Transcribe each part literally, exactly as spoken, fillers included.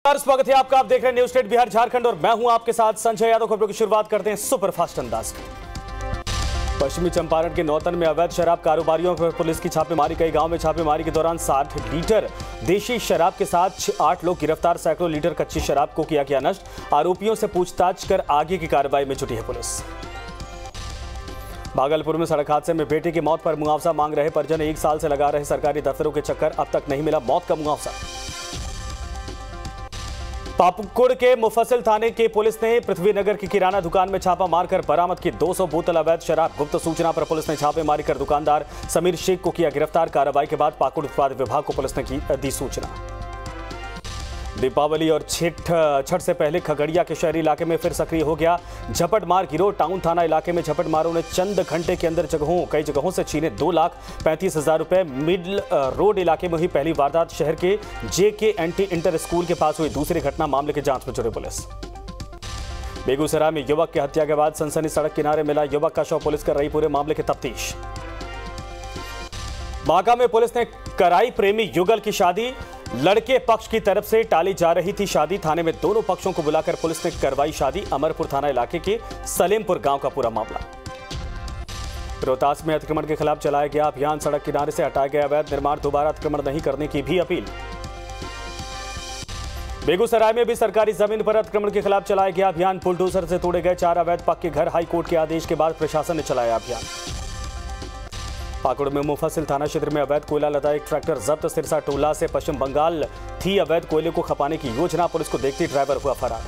स्वागत है आपका। आप देख रहे हैं न्यूज स्टेट बिहार झारखंड और मैं हूं आपके साथ संजय यादव। खबरों की शुरुआत करते हैं सुपरफास्ट अंदाज में। पश्चिमी चंपारण के नौतन में अवैध शराब कारोबारियों पर पुलिस की छापेमारी। कई गांव में छापेमारी के दौरान साठ लीटर देशी शराब के साथ आठ लोग गिरफ्तार। सैकड़ों लीटर कच्ची शराब को किया गया नष्ट। आरोपियों से पूछताछ कर आगे की कार्रवाई में जुटी है पुलिस। भागलपुर में सड़क हादसे में बेटे की मौत पर मुआवजा मांग रहे परिजन। एक साल से लगा रहे सरकारी दफ्तरों के चक्कर, अब तक नहीं मिला मौत का मुआवजा। पाकुड़ के मुफस्सिल थाने की पुलिस ने पृथ्वीनगर की किराना दुकान में छापा मारकर बरामद की दो सौ बोतल अवैध शराब। गुप्त सूचना पर पुलिस ने छापेमारी कर दुकानदार समीर शेख को किया गिरफ्तार। कार्रवाई के बाद पाकुड़ उत्पाद विभाग को पुलिस ने की दी सूचना। दीपावली और छठ छठ से पहले खगड़िया के शहरी इलाके में फिर सक्रिय हो गया झपटमार गिरोह। टाउन थाना इलाके में झपटमारों ने चंद घंटे के अंदर जगहों कई जगहों से छीने दो लाख पैंतीस हजार रुपए। मिडल रोड इलाके में हुई पहली वारदात। शहर के जे के एंटी इंटर स्कूल के पास हुई दूसरी घटना। मामले की जांच में जुटी पुलिस। बेगूसराय में युवक की हत्या के बाद सनसनी। सड़क किनारे मिला युवक का शव। पुलिस कर रही पूरे मामले की तफ्तीश। बांका में पुलिस ने कराई प्रेमी युगल की शादी। लड़के पक्ष की तरफ से टाली जा रही थी शादी। थाने में दोनों पक्षों को बुलाकर पुलिस ने करवाई शादी। अमरपुर थाना इलाके के सलेमपुर गांव का पूरा मामला। रोहतास में अतिक्रमण के खिलाफ चलाया गया अभियान। सड़क किनारे से हटाए गए अवैध निर्माण। दोबारा अतिक्रमण नहीं करने की भी अपील। बेगूसराय में भी सरकारी जमीन पर अतिक्रमण के खिलाफ चलाया गया अभियान। बुलडोजर से तोड़े गए चार अवैध पक्के घर। हाईकोर्ट के आदेश के बाद प्रशासन ने चलाया अभियान। पाकुड़ में मुफस्सिल थाना क्षेत्र में अवैध कोयला लदा एक ट्रैक्टर जब्त। सिरसा टोला से पश्चिम बंगाल थी अवैध कोयले को खपाने की योजना। पुलिस को देखते ड्राइवर हुआ फरार।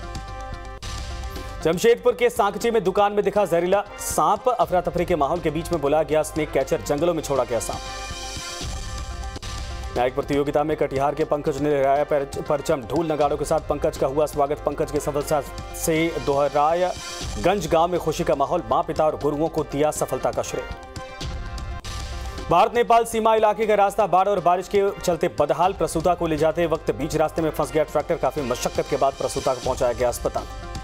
जमशेदपुर के सांकची में दुकान में दिखा जहरीला सांप। अफरा तफरी के माहौल के बीच में बुलाया गया स्नेक कैचर। जंगलों में छोड़ा गया सांप। न्यायिक प्रतियोगिता में कटिहार के पंकज ने लहराया परचम। ढोल नगाड़ों के साथ पंकज का हुआ स्वागत। पंकज की सफलता से दोहरायगंज गांव में खुशी का माहौल। मां पिता और गुरुओं को दिया सफलता का श्रेय। भारत नेपाल सीमा इलाके का रास्ता बाढ़ और बारिश के चलते बदहाल। प्रसूता को ले जाते वक्त बीच रास्ते में फंस गया ट्रैक्टर। काफी मशक्कत के बाद प्रसूता को पहुंचाया गया अस्पताल।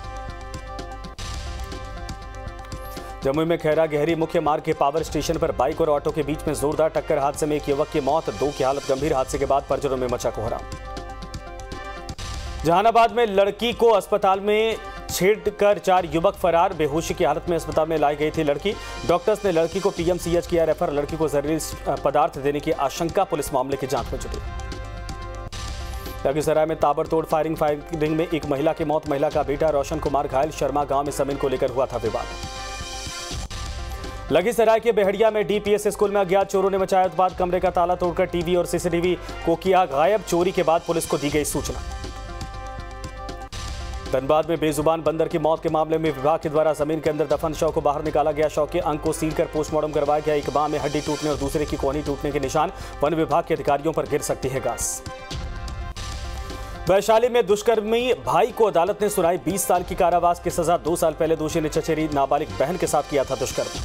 जमुई में खैरा गहरी मुख्य मार्ग के पावर स्टेशन पर बाइक और ऑटो के बीच में जोरदार टक्कर। हादसे में एक युवक की मौत, दो की हालत गंभीर। हादसे के बाद परिजनों में मचा कोहराम। जहानाबाद में लड़की को अस्पताल में छेड़कर चार युवक फरार। बेहोशी की हालत में अस्पताल में लाई गई थी लड़की। डॉक्टर्स ने लड़की को पीएमसीएच किया रेफर। लड़की को जहरीले पदार्थ देने की आशंका। पुलिस मामले की जांच में जुटी। लखीसराय में ताबड़तोड़ फायरिंग फायरिंग में एक महिला की मौत। महिला का बेटा रोशन कुमार घायल। शर्मा गांव में जमीन को लेकर हुआ था विवाद। लखीसराय के बेहड़िया में डीपीएस स्कूल में अज्ञात चोरों ने मचाया उत्पात। कमरे का ताला तोड़कर टीवी और सीसीटीवी को किया गायब। चोरी के बाद पुलिस को दी गई सूचना। धनबाद में बेजुबान बंदर की मौत के मामले में विभाग के द्वारा जमीन के अंदर दफन शव को बाहर निकाला गया। शव के अंग को सील कर पोस्टमार्टम करवाया गया। एक बांह में हड्डी टूटने और दूसरे की कोहनी टूटने के निशान। वन विभाग के अधिकारियों पर गिर सकती है घास। वैशाली में दुष्कर्मी भाई को अदालत ने सुनाई बीस साल की कारावास की सजा। दो साल पहले दोषी ने चचेरी नाबालिग बहन के साथ किया था दुष्कर्म।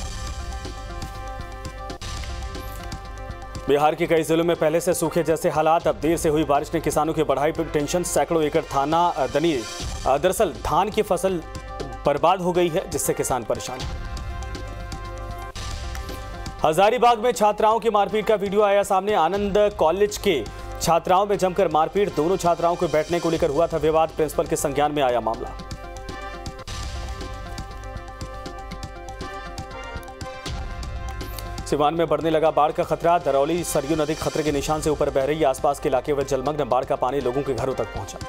बिहार के कई जिलों में पहले से सूखे जैसे हालात। अब देर से हुई बारिश ने किसानों की बढ़ाई टेंशन। सैकड़ों एकड़ थाना दनी दरअसल धान की फसल बर्बाद हो गई है, जिससे किसान परेशान है। हजारीबाग में छात्राओं की मारपीट का वीडियो आया सामने। आनंद कॉलेज के छात्राओं में जमकर मारपीट। दोनों छात्राओं को बैठने को लेकर हुआ था विवाद। प्रिंसिपल के संज्ञान में आया मामला। सिवान में बढ़ने लगा बाढ़ का खतरा। दरौली सरयू नदी खतरे के निशान से ऊपर बह रही है। आसपास के इलाके में जलमग्न। बाढ़ का पानी लोगों के घरों तक पहुंचा।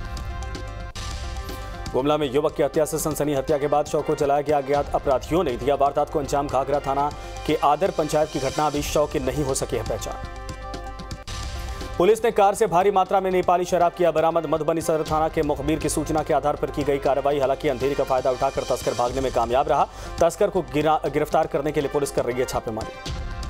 गुमला में युवक की हत्या से सनसनी। हत्या के बाद शव को जलाया गया। अज्ञात अपराधियों ने दिया वारदात को अंजाम। घाघरा थाना के आदर पंचायत की घटना। अभी शव की नहीं हो सकी है पहचान। पुलिस ने कार से भारी मात्रा में नेपाली शराब किया बरामद। मधुबनी सदर थाना के मुखबिर की सूचना के आधार पर की गई कार्रवाई। हालांकि अंधेरे का फायदा उठाकर तस्कर भागने में कामयाब रहा। तस्कर को गिरफ्तार करने के लिए पुलिस कर रही है छापेमारी।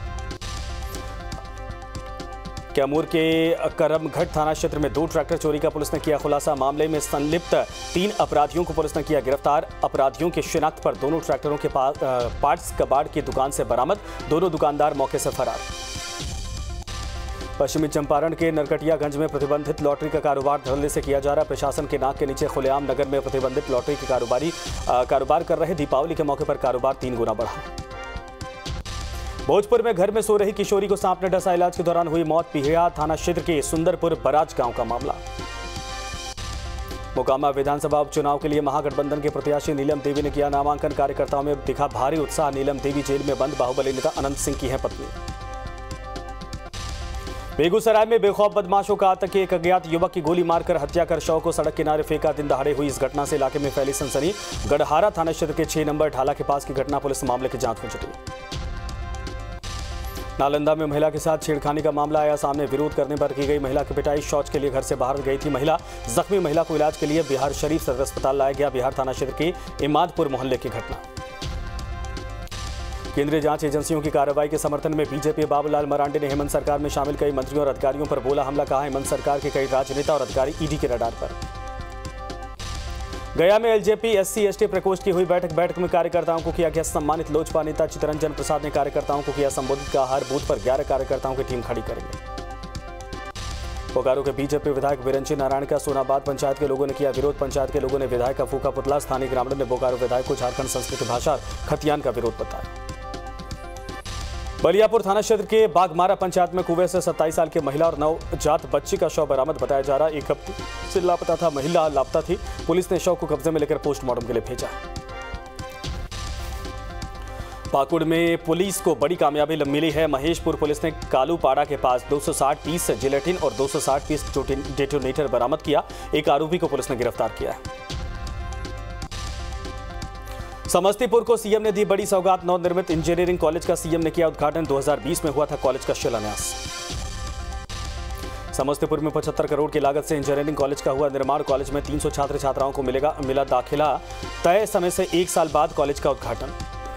कैमूर के करमघट थाना क्षेत्र में दो ट्रैक्टर चोरी का पुलिस ने किया खुलासा। मामले में संलिप्त तीन अपराधियों को पुलिस ने किया गिरफ्तार। अपराधियों की शिनाख्त पर दोनों ट्रैक्टरों के पार्ट्स कबाड़ की दुकान से बरामद। दोनों दुकानदार मौके से फरार। पश्चिमी चंपारण के नरकटियागंज में प्रतिबंधित लॉटरी का कारोबार धड़ल्ले से किया जा रहा है। प्रशासन के नाक के नीचे खुलेआम नगर में प्रतिबंधित लॉटरी के कारोबारी कारोबार कर रहे। दीपावली के मौके पर कारोबार तीन गुना बढ़ा। भोजपुर में घर में सो रही किशोरी को सांप ने डसा। इलाज के दौरान हुई मौत। पिहिया थाना क्षेत्र के सुंदरपुर बराज गांव का मामला। मोकामा विधानसभा उपचुनाव के लिए महागठबंधन के प्रत्याशी नीलम देवी ने किया नामांकन। कार्यकर्ताओं में दिखा भारी उत्साह। नीलम देवी जेल में बंद बाहुबली नेता अनंत सिंह की है पत्नी। बेगूसराय में बेखौफ बदमाशों का आतंक। एक अज्ञात युवक की गोली मारकर हत्या कर शव को सड़क किनारे फेंका। दिन दहाड़े हुई इस घटना से इलाके में फैली सनसनी। गढ़हारा थाना क्षेत्र के छह नंबर ढाला के पास की घटना। पुलिस मामले की जांच में जुटी। नालंदा में महिला के साथ छेड़खानी का मामला आया सामने। विरोध करने पर की गई महिला की पिटाई। शौच के लिए घर से बाहर गई थी महिला। जख्मी महिला को इलाज के लिए बिहार शरीफ सदर अस्पताल लाया गया। बिहार थाना क्षेत्र के इमादपुर मोहल्ले की घटना। केंद्रीय जांच एजेंसियों की कार्रवाई के समर्थन में बीजेपी बाबूलाल मरांडी ने हेमंत सरकार में शामिल कई मंत्रियों और अधिकारियों पर बोला हमला। कहा हेमंत सरकार के कई राजनेता और अधिकारी ईडी के रडार पर। गया में एलजेपी एससी एसटी प्रकोष्ठ की हुई बैठक। बैठक में कार्यकर्ताओं को किया गया सम्मानित। लोजपा नेता चितरंजन प्रसाद ने कार्यकर्ताओं को किया संबोधित। कहा हर बूथ पर ग्यारह कार्यकर्ताओं की टीम खड़ी करेंगे। बोकारो के बीजेपी विधायक बिरंची नारायण का सोनाबाद पंचायत के लोगों ने किया विरोध। पंचायत के लोगों ने विधायक का फूका पुतला। स्थानीय ग्रामीणों ने बोकारो विधायक को झारखंड संस्कृति भाषा खतियान का विरोध बताया। बलियापुर थाना क्षेत्र के बागमारा पंचायत में कुएं से सत्ताईस साल की महिला और नवजात बच्ची का शव बरामद बताया जा रहा। एक हफ्ते से लापता था महिला लापता थी। पुलिस ने शव को कब्जे में लेकर पोस्टमार्टम के लिए भेजा। पाकुड़ में पुलिस को बड़ी कामयाबी मिली है। महेशपुर पुलिस ने कालूपाड़ा के पास दो सौ साठ पीस जिलेटिन और दो सौ साठ पीस डेटोनेटर बरामद किया। एक आरोपी को पुलिस ने गिरफ्तार किया है। समस्तीपुर को सीएम ने दी बड़ी सौगात। नवनिर्मित इंजीनियरिंग कॉलेज का सीएम ने किया उद्घाटन। दो हज़ार बीस में हुआ था कॉलेज का शिलान्यास। समस्तीपुर में पचहत्तर करोड़ की लागत से इंजीनियरिंग कॉलेज का हुआ निर्माण। कॉलेज में तीन सौ छात्र छात्राओं को मिलेगा मिला दाखिला। तय समय से एक साल बाद कॉलेज का उद्घाटन।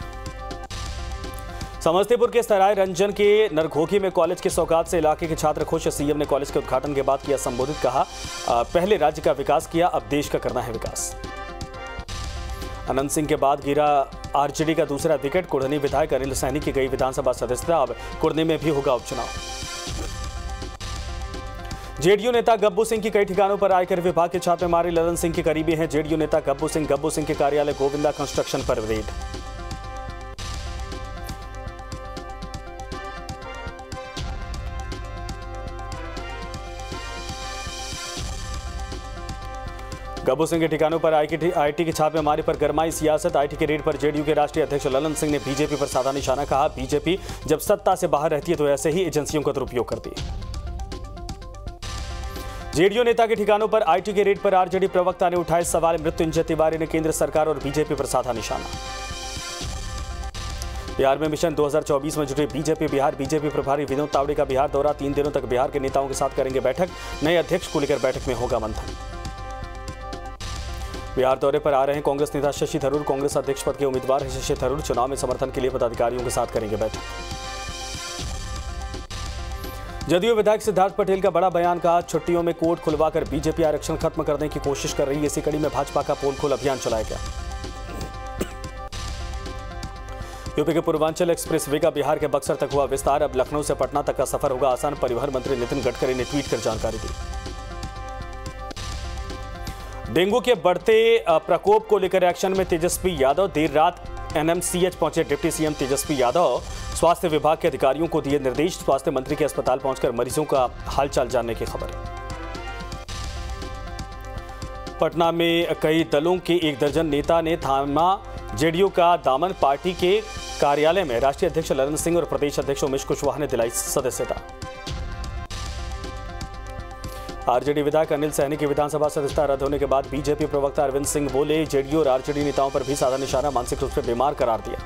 समस्तीपुर के सराय रंजन के नरघोघी में कॉलेज की सौगात से इलाके के छात्र खुश। सीएम ने कॉलेज के उद्घाटन के बाद किया संबोधित। कहा पहले राज्य का विकास किया, अब देश का करना है विकास। अनंत सिंह के बाद गिरा आरजेडी का दूसरा विकेट। कुढ़नी विधायक अनिल सैनी की गई विधानसभा सदस्यता। अब कुढ़नी में भी होगा उपचुनाव। जेडीयू नेता गब्बू सिंह की कई ठिकानों पर आयकर विभाग के छापेमारी। ललन सिंह के करीबी हैं जेडीयू नेता गब्बू सिंह। गब्बू सिंह के कार्यालय गोविंदा कंस्ट्रक्शन पर रेड। गब्बू सिंह के ठिकानों पर आईटी के छापेमारी पर गरमाई सियासत। आईटी के रेड पर जेडीयू के राष्ट्रीय अध्यक्ष ललन सिंह ने बीजेपी पर साधा निशाना। कहा बीजेपी जब सत्ता से बाहर रहती है तो ऐसे ही एजेंसियों का दुरुपयोग करती है। जेडीयू नेता के ठिकानों पर आईटी के रेड पर आरजेडी प्रवक्ता ने उठाए सवाल। मृत्युंजय तिवारी ने केंद्र सरकार और बीजेपी पर साधा निशाना। बिहार में मिशन दो हज़ार चौबीस में जुटे बीजेपी। बिहार बीजेपी प्रभारी विनोद तावड़े का बिहार दौरा। तीन दिनों तक बिहार के नेताओं के साथ करेंगे बैठक। नए अध्यक्ष को लेकर बैठक में होगा मंथन। बिहार दौरे पर आ रहे हैं कांग्रेस नेता शशि थरूर। कांग्रेस अध्यक्ष पद के उम्मीदवार हैं शशि थरूर। चुनाव में समर्थन के लिए पदाधिकारियों के साथ करेंगे बैठक। जदयू विधायक सिद्धार्थ पटेल का बड़ा बयान। कहा छुट्टियों में कोर्ट खुलवाकर बीजेपी आरक्षण खत्म करने की कोशिश कर रही है। इसी कड़ी में भाजपा का पोल खोल अभियान चलाया गया। यूपी के पूर्वांचल एक्सप्रेस वे का बिहार के बक्सर तक हुआ विस्तार। अब लखनऊ से पटना तक का सफर होगा आसान। परिवहन मंत्री नितिन गडकरी ने ट्वीट कर जानकारी दी। डेंगू के बढ़ते प्रकोप को लेकर एक्शन में तेजस्वी यादव। देर रात एनएमसीएच पहुंचे डिप्टी सीएम तेजस्वी यादव। स्वास्थ्य विभाग के अधिकारियों को दिए निर्देश। स्वास्थ्य मंत्री के अस्पताल पहुंचकर मरीजों का हालचाल जानने की खबर। पटना में कई दलों के एक दर्जन नेता ने थामा जेडीयू का दामन। पार्टी के कार्यालय में राष्ट्रीय अध्यक्ष ललन सिंह और प्रदेश अध्यक्ष उमेश कुशवाहा ने दिलाई सदस्यता। आरजेडी विधायक अनिल सैनी की विधानसभा सदस्यता रद्द होने के बाद बीजेपी प्रवक्ता अरविंद सिंह बोले जेडीयू और आरजेडी नेताओं पर भी साधा निशाना। मानसिक रूप से बीमार करार दिया।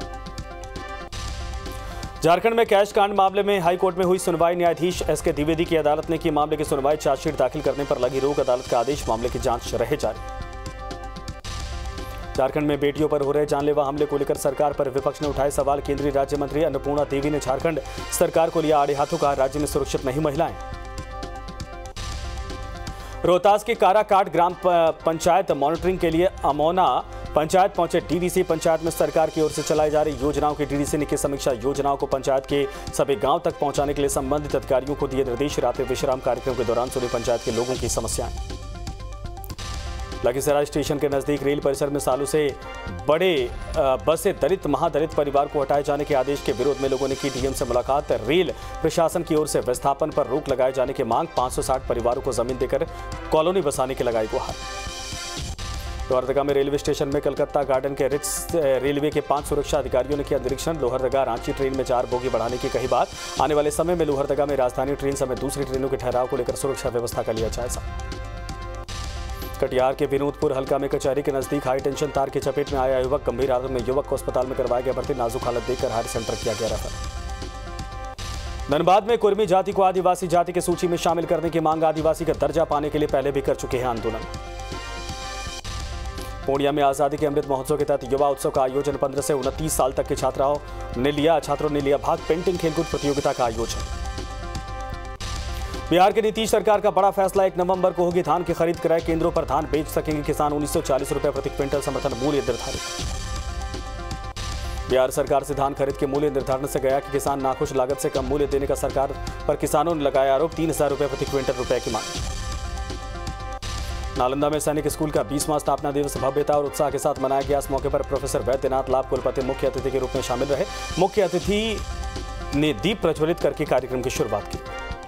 झारखंड में कैश कांड मामले में हाईकोर्ट में हुई सुनवाई। न्यायाधीश एस के द्विवेदी की अदालत ने की मामले की सुनवाई। चार्जशीट दाखिल करने पर लगी रोक। अदालत का आदेश मामले की जांच रहे जारी। झारखंड में बेटियों पर हो रहे जानलेवा हमले को लेकर सरकार पर विपक्ष ने उठाए सवाल। केंद्रीय राज्य मंत्री अन्नपूर्णा देवी ने झारखंड सरकार को लिया आड़े हाथों। कहा राज्य में सुरक्षित नहीं महिलाएं। रोहतास के काराकाट ग्राम पंचायत मॉनिटरिंग के लिए अमोना पंचायत पहुंचे डीडीसी। पंचायत में सरकार की ओर से चलाई जा रही योजनाओं की डीडीसी ने की समीक्षा। योजनाओं को पंचायत के सभी गांव तक पहुंचाने के लिए संबंधित अधिकारियों को दिए निर्देश। रात्रि विश्राम कार्यक्रम के दौरान सुनी पंचायत के लोगों की समस्याएं। लखीसराय स्टेशन के नजदीक रेल परिसर में सालों से बड़े बस से दलित महादलित परिवार को हटाए जाने के आदेश के विरोध में लोगों ने की डीएम से मुलाकात। रेल प्रशासन की ओर से विस्थापन पर रोक लगाए जाने की मांग। पाँच सौ साठ परिवारों को जमीन देकर कॉलोनी बसाने की लगाई गुहार। लोहरदगा में रेलवे स्टेशन में कलकत्ता गार्डन के रिट्स रेलवे के पांच सुरक्षा अधिकारियों ने किया निरीक्षण। लोहरदगा रांची ट्रेन में चार बोगी बढ़ाने की कही बात। आने वाले समय में लोहरदगा में राजधानी ट्रेन समेत दूसरी ट्रेनों के ठहराव को लेकर सुरक्षा व्यवस्था का लिया जायजा। कटिहार के विनोदपुर हल्का में कचहरी के नजदीक हाई टेंशन तार की चपेट में आया युवक। गंभीर हालत में युवक को अस्पताल में करवाया गया भर्ती। नाजुक हालत देखकर हायर सेंटर किया गया रेफर। धनबाद में कुर्मी जाति को आदिवासी जाति की सूची में शामिल करने की मांग। आदिवासी का दर्जा पाने के लिए पहले भी कर चुके हैं आंदोलन। पूर्णिया में आजादी के अमृत महोत्सव के तहत युवा उत्सव का आयोजन। पंद्रह से उनतीस साल तक के छात्राओं ने लिया छात्रों ने लिया भाग। पेंटिंग खेलकूद प्रतियोगिता का आयोजन। बिहार की नीतीश सरकार का बड़ा फैसला। एक नवंबर को होगी धान की खरीद। क्रय केंद्रों पर धान बेच सकेंगे किसान। उन्नीस सौ चालीस रुपए प्रति क्विंटल समर्थन मूल्य निर्धारित। बिहार सरकार से धान खरीद के मूल्य निर्धारण से गया कि किसान नाखुश। लागत से कम मूल्य देने का सरकार पर किसानों ने लगाया आरोप। तीन हजार रुपए प्रति क्विंटल रुपए की मांग। नालंदा में सैनिक स्कूल का बीसवां स्थापना दिवस भव्यता और उत्साह के साथ मनाया गया। इस मौके पर प्रोफेसर वैद्यनाथ लाभ कुलपति मुख्य अतिथि के रूप में शामिल रहे। मुख्य अतिथि ने दीप प्रज्वलित करके कार्यक्रम की शुरुआत की।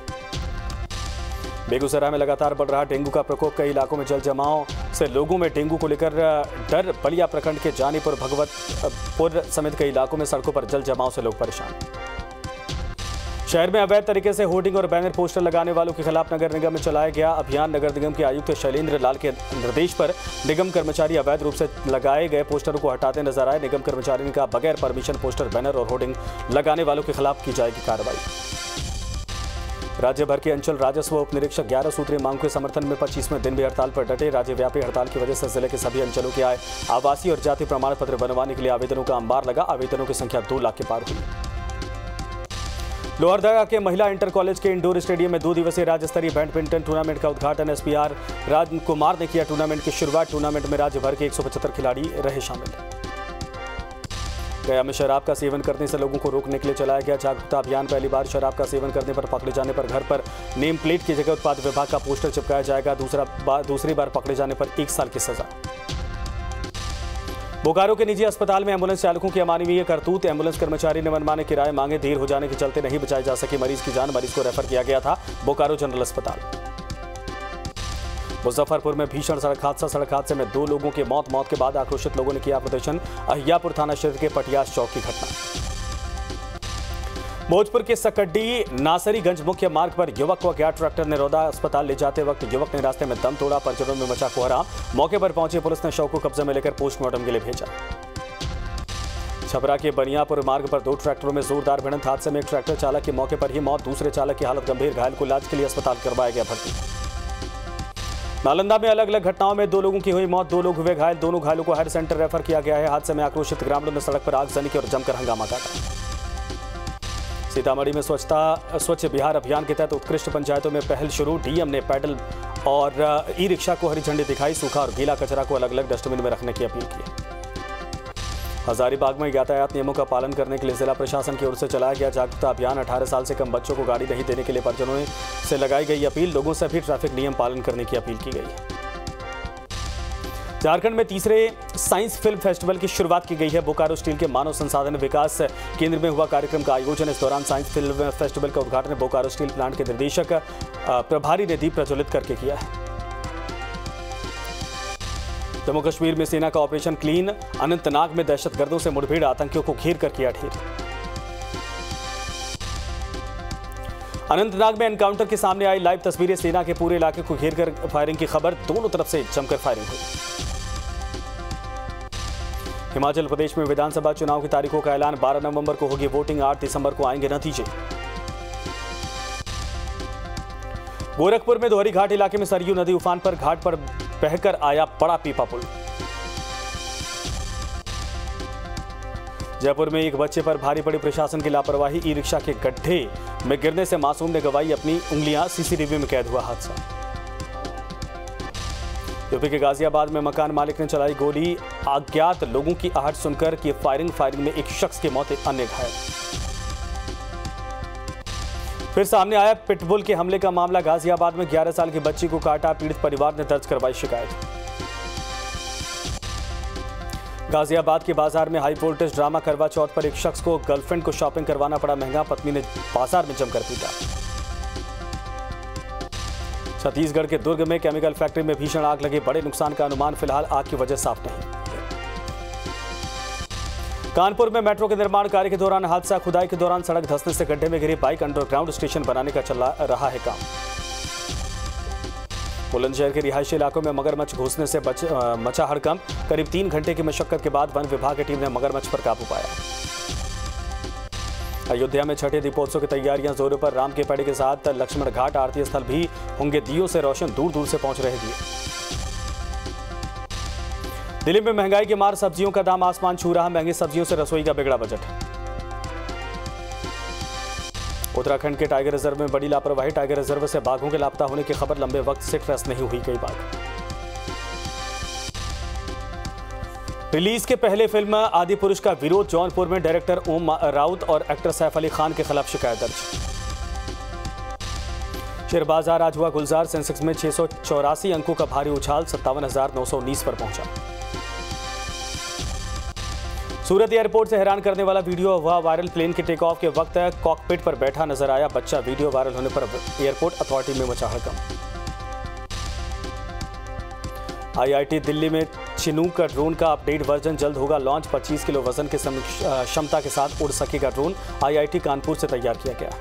बेगूसराय में लगातार बढ़ रहा डेंगू का प्रकोप। कई इलाकों में जल जमाव से लोगों में डेंगू को लेकर डर। बलिया प्रखंड के जानीपुर भगवतपुर समेत कई इलाकों में सड़कों पर जल जमाव से लोग परेशान। शहर में अवैध तरीके से होर्डिंग और बैनर पोस्टर लगाने वालों के खिलाफ नगर निगम में चलाया गया अभियान। नगर निगम के आयुक्त शैलेंद्र लाल के निर्देश पर निगम कर्मचारी अवैध रूप से लगाए गए पोस्टरों को हटाते नजर आए। निगम कर्मचारी ने कहा बगैर परमिशन पोस्टर बैनर और होर्डिंग लगाने वालों के खिलाफ की जाएगी कार्रवाई। राज्य भर के अंचल राजस्व उप निरीक्षक ग्यारह सूत्रीय मांग के समर्थन में पच्चीसवें दिन भी हड़ताल पर डटे। राज्यव्यापी हड़ताल की वजह से जिले के सभी अंचलों के आए आवासीय और जाति प्रमाण पत्र बनवाने के लिए आवेदनों का अंबार लगा। आवेदनों की संख्या दो लाख के पार हुई। लोहरदगा के महिला इंटर कॉलेज के इंडोर स्टेडियम में दो दिवसीय राज्य स्तरीय बैडमिंटन टूर्नामेंट का उद्घाटन एसपीआर राजकुमार ने किया। टूर्नामेंट की शुरुआत। टूर्नामेंट में राज्य भर के एक सौ पचहत्तर खिलाड़ी रहे शामिल। गया में शराब का सेवन करने से लोगों को रोकने के लिए चलाया गया जागरूकता अभियान। पहली बार शराब का सेवन करने पर पकड़े जाने पर घर पर नेम प्लेट की जगह उत्पाद विभाग का पोस्टर चिपकाया जाएगा। दूसरा बार दूसरी बार पकड़े जाने पर एक साल की सजा। बोकारो के निजी अस्पताल में एम्बुलेंस चालकों की अमानवीय करतूत। एम्बुलेंस कर्मचारी ने मनमाने किराए मांगे। देर हो जाने के चलते नहीं बचाई जा सकी मरीज की जान। मरीज को रेफर किया गया था बोकारो जनरल अस्पताल। मुजफ्फरपुर में भीषण सड़क हादसा। सड़क हादसे में दो लोगों की मौत। मौत के बाद आक्रोशित लोगों ने किया प्रदर्शन। अहियापुर थाना क्षेत्र के पटियास चौक की घटना। भोजपुर के सकड्डी नासरीगंज मुख्य मार्ग पर युवक को अज्ञात ट्रैक्टर ने रौदा। अस्पताल ले जाते वक्त युवक ने रास्ते में दम तोड़ा। परिजनों में मचा कोहराम। मौके पर पहुंची पुलिस ने शव को कब्जे में लेकर पोस्टमार्टम के लिए भेजा। छपरा के बनियापुर मार्ग पर दो ट्रैक्टरों में जोरदार भिड़ंत। हादसे में एक ट्रैक्टर चालक की मौके पर ही मौत। दूसरे चालक की हालत गंभीर। घायल को इलाज के लिए अस्पताल करवाया गया भर्ती। नालंदा में अलग अलग घटनाओं में दो लोगों की हुई मौत। दो लोग हुए घायल। दोनों घायलों को हायर सेंटर रेफर किया गया है। हादसे में आक्रोशित ग्रामीणों ने सड़क पर आगजनी की और जमकर हंगामा काटा। सीतामढ़ी में स्वच्छता स्वच्छ बिहार अभियान के तहत उत्कृष्ट पंचायतों में पहल शुरू। डीएम ने पैडल और ई रिक्शा को हरी झंडी दिखाई। सूखा और गीला कचरा को अलग अलग डस्टबिन में रखने की अपील की। हजारीबाग में यातायात नियमों का पालन करने के लिए जिला प्रशासन की ओर से चलाया गया जागरूकता अभियान। अठारह साल से कम बच्चों को गाड़ी नहीं देने के लिए परिजनों से लगाई गई अपील। लोगों से भी ट्रैफिक नियम पालन करने की अपील की गई। झारखंड में तीसरे साइंस फिल्म फेस्टिवल की शुरुआत की गई है। बोकारो स्टील के मानव संसाधन विकास केंद्र में हुआ कार्यक्रम का आयोजन। इस दौरान साइंस फिल्म फेस्टिवल का उद्घाटन बोकारो स्टील प्लांट के निर्देशक प्रभारी ने दीप प्रज्वलित करके किया है। जम्मू कश्मीर में सेना का ऑपरेशन क्लीन। अनंतनाग में दहशतगर्दों से मुठभेड़। आतंकियों को घेर कर किया ढेर। अनंतनाग में एनकाउंटर के सामने आई लाइव तस्वीरें। सेना के पूरे इलाके को घेर कर फायरिंग की खबर। दोनों तरफ से जमकर फायरिंग हुई। हिमाचल प्रदेश में विधानसभा चुनाव की तारीखों का ऐलान। बारह नवंबर को होगी वोटिंग। आठ दिसंबर को आएंगे नतीजे। गोरखपुर में दोहरी घाट इलाके में सरयू नदी उफान पर। घाट पर बहकर आया बड़ा पीपा पुल। जयपुर में एक बच्चे पर भारी पड़ी प्रशासन की लापरवाही। ई रिक्शा के गड्ढे में गिरने से मासूम ने गंवाई अपनी उंगलियां। सीसीटीवी में कैद हुआ हादसा। यूपी के गाजियाबाद में मकान मालिक ने चलाई गोली। अज्ञात लोगों की आहट सुनकर की फायरिंग। फायरिंग में एक शख्स की मौत, अन्य घायल। फिर सामने आया पिटबुल के हमले का मामला। गाजियाबाद में ग्यारह साल की बच्ची को काटा। पीड़ित परिवार ने दर्ज करवाई शिकायत। गाजियाबाद के बाजार में हाई वोल्टेज ड्रामा। करवा चौथ पर एक शख्स को गर्लफ्रेंड को शॉपिंग करवाना पड़ा महंगा, पत्नी ने बाजार में जमकर पीटा। छत्तीसगढ़ के दुर्ग में केमिकल फैक्ट्री में भीषण आग लगी, बड़े नुकसान का अनुमान फिलहाल आग की वजह साफ नहीं। कानपुर में मेट्रो के निर्माण कार्य के दौरान हादसा, खुदाई के दौरान सड़क धंसने से गड्ढे में गिरी बाइक, अंडरग्राउंड स्टेशन बनाने का चल रहा है काम। बुलंदशहर के रिहायशी इलाकों में मगरमच्छ घुसने से बच, आ, मचा हड़कंप। करीब तीन घंटे की मशक्कत के बाद वन विभाग की टीम ने मगरमच्छ पर काबू पाया। अयोध्या में छठे दीपोत्सव की तैयारियां जोरों पर, राम के पेड़ी के साथ लक्ष्मण घाट आरती स्थल भी होंगे दियों से रोशन, दूर दूर से पहुंच रहे दिए। दिल्ली में महंगाई की मार, सब्जियों का दाम आसमान छू रहा, महंगी सब्जियों से रसोई का बिगड़ा बजट। उत्तराखंड के टाइगर रिजर्व में बड़ी लापरवाही, टाइगर रिजर्व से बाघों के लापता होने की खबर, लंबे वक्त से ट्रेस नहीं हुई कई बाघ। रिलीज के पहले फिल्म आदि पुरुष का विरोध, जौनपुर में डायरेक्टर ओम राउत और एक्टर सैफ अली खान के खिलाफ शिकायत दर्ज। शेयर बाजार आज हुआ गुलजार, सेंसेक्स में छह सौ चौरासी अंकों का भारी उछाल, सत्तावन हजार नौ सौ उन्नीस पर पहुंचा। सूरत एयरपोर्ट से हैरान करने वाला वीडियो हुआ वायरल, प्लेन के टेक ऑफ के वक्त कॉकपिट पर बैठा नजर आया बच्चा, वीडियो वायरल होने पर एयरपोर्ट अथॉरिटी में मचा हड़कंप। आईआईटी दिल्ली में चिनूक का ड्रोन का अपडेट वर्जन जल्द होगा लॉन्च, पच्चीस किलो वजन की क्षमता के साथ उड़ सकेगा ड्रोन, आईआईटी कानपुर से तैयार किया गया।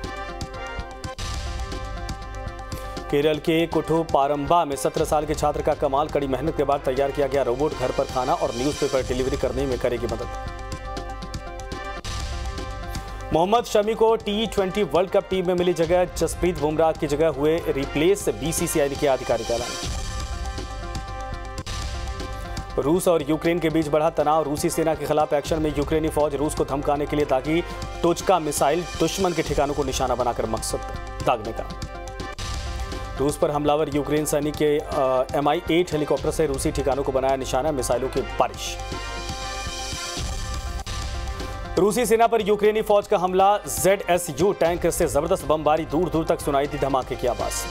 केरल के कुठुपारंबा में सत्रह साल के छात्र का कमाल, कड़ी मेहनत के बाद तैयार किया गया रोबोट, घर पर खाना और न्यूज़पेपर डिलीवरी करने में करेगी मदद। मोहम्मद शमी को T twenty world cup team में मिली जगह, जसप्रीत बुमराह की जगह हुए रिप्लेस, बीसीसीआई ने किया आधिकारिक ऐलान। रूस और यूक्रेन के बीच बढ़ा तनाव, रूसी सेना के खिलाफ एक्शन में यूक्रेनी फौज रूस को धमकाने के लिए दागी टोचका मिसाइल, दुश्मन के ठिकानों को निशाना बनाकर मकसद दागने का। रूस पर हमलावर यूक्रेन सैनिक के एम आई एट हेलीकॉप्टर से रूसी ठिकानों को बनाया निशाना, मिसाइलों की बारिश। रूसी सेना पर यूक्रेनी फौज का हमला, जेड एस यू टैंक से जबरदस्त बमबारी, दूर दूर तक सुनाई दी धमाके की आवाज।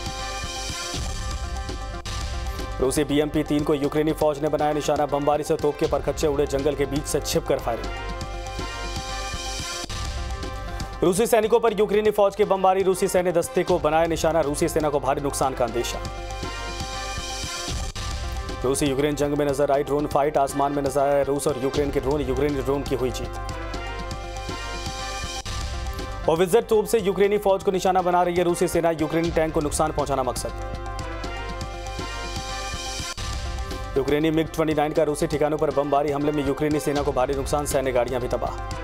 रूसी बी एम पी तीन को यूक्रेनी फौज ने बनाया निशाना, बमबारी से तोप के परखच्चे उड़े, जंगल के बीच से छिपकर फायरिंग। रूसी सैनिकों पर यूक्रेनी फौज की बमबारी, रूसी सैन्य दस्ते को बनाया निशाना, रूसी सेना को भारी नुकसान का अंदेशा। रूसी यूक्रेन जंग में नजर आई ड्रोन फाइट, आसमान में नजर आया रूस और यूक्रेन के ड्रोन, यूक्रेनी ड्रोन की हुई जीत। और विजर तोप से यूक्रेनी फौज को निशाना बना रही है रूसी सेना, यूक्रेनी टैंक को नुकसान पहुंचाना मकसद। यूक्रेनी मिग उनतीस का रूसी ठिकानों पर बमबारी हमले में यूक्रेनी सेना को भारी नुकसान, सैन्य गाड़ियां भी तबाह।